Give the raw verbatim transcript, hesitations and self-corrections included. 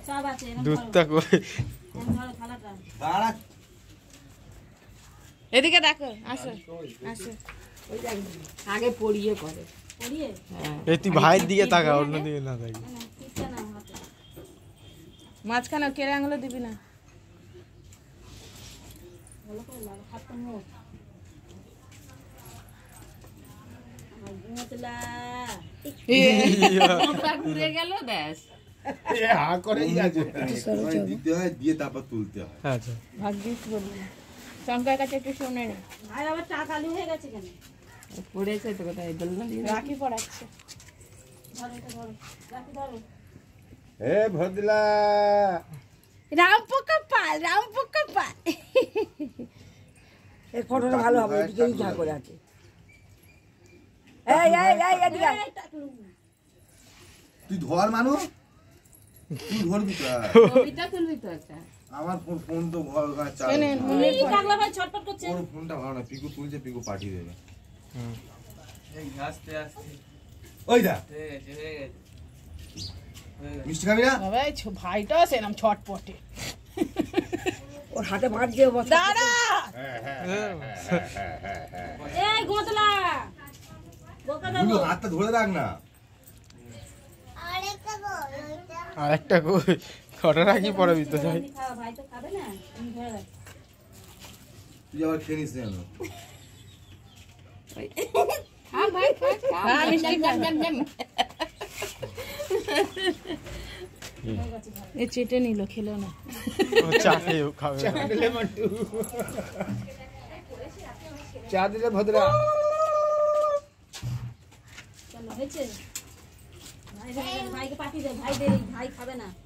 সব আছে দুধটা কই ধরো থালাটা দাঁড়া এদিকে দেখো আসো আসো ওই দেখ আগে পড়িয়ে করে পড়িয়ে হ্যাঁ এই তুই ভাইয়ের দিকে তাকা অন্য দিকে না তাকি কিচ্ছা না হাতে মাঝখানে কেড়ে আঙুলে দিবি না ভালো করে লাগা হাতটা মোট মতলা ওটা ঘুরে গেল ব্যাস এ হা করেই আছে দিতে হয় দিয়ে তারপর তুলতে হয় আচ্ছা ভাগ্যিস বলবি শঙ্করের কাছে একটু শুনে নে ভাই আবার টাকা খালি হয়ে গেছে কেন পড়েছে তো কোথায় দোলনা দিয়ে রাখি পড়াচ্ছে ধরো এটা ধরো রাখি ধরো এ ভদলা রাম পোকা পাল রাম পোকা পাল এই ফটোটা ভালো হবে এদিকেই যা করে আছে এই এই এই এদিকে এই টাকলু তুই ধর মানু তুই ধরবি তো ছবিটা তুলবি তো একটা আমার ফোন ফোন তো ঘর ঘর চাল এই টাকলা ভাই ছটপট করছে ওর ফোনটা ভালো না পিকু তুলছে পিকু পাঠিয়ে দেবে হুম এই আস্তে আস্তে ওই দা হয়ে গেছে হয়ে গেছে মিষ্টি খাবি না বাবা এই ছো- ভাইটা সেরকম ছটপটে ওর হাতে মার দিয়ে বস দাঁড়া এই গোতলা বোকা দাও গুলো হাতটা ধরে রাখ না আর একটা কই কটা রাখি পরে দিতে চাই খাওয়া ভাই তো খাবে না তুমি ধরে রাখ তুই আবার খেয়ে নিস না হ্যাঁ ভাই খা হ্যাঁ, মিষ্টি খা। এ চেটে নিল খেলো না ও চা খেয়ে খাবে না। দিলে মন্টু চা দিলে ভদ্রা চলো হয়েছে ভাই ভাই ভাইকে পাঠিয়ে দে ভাই দেরি ভাই খাবে না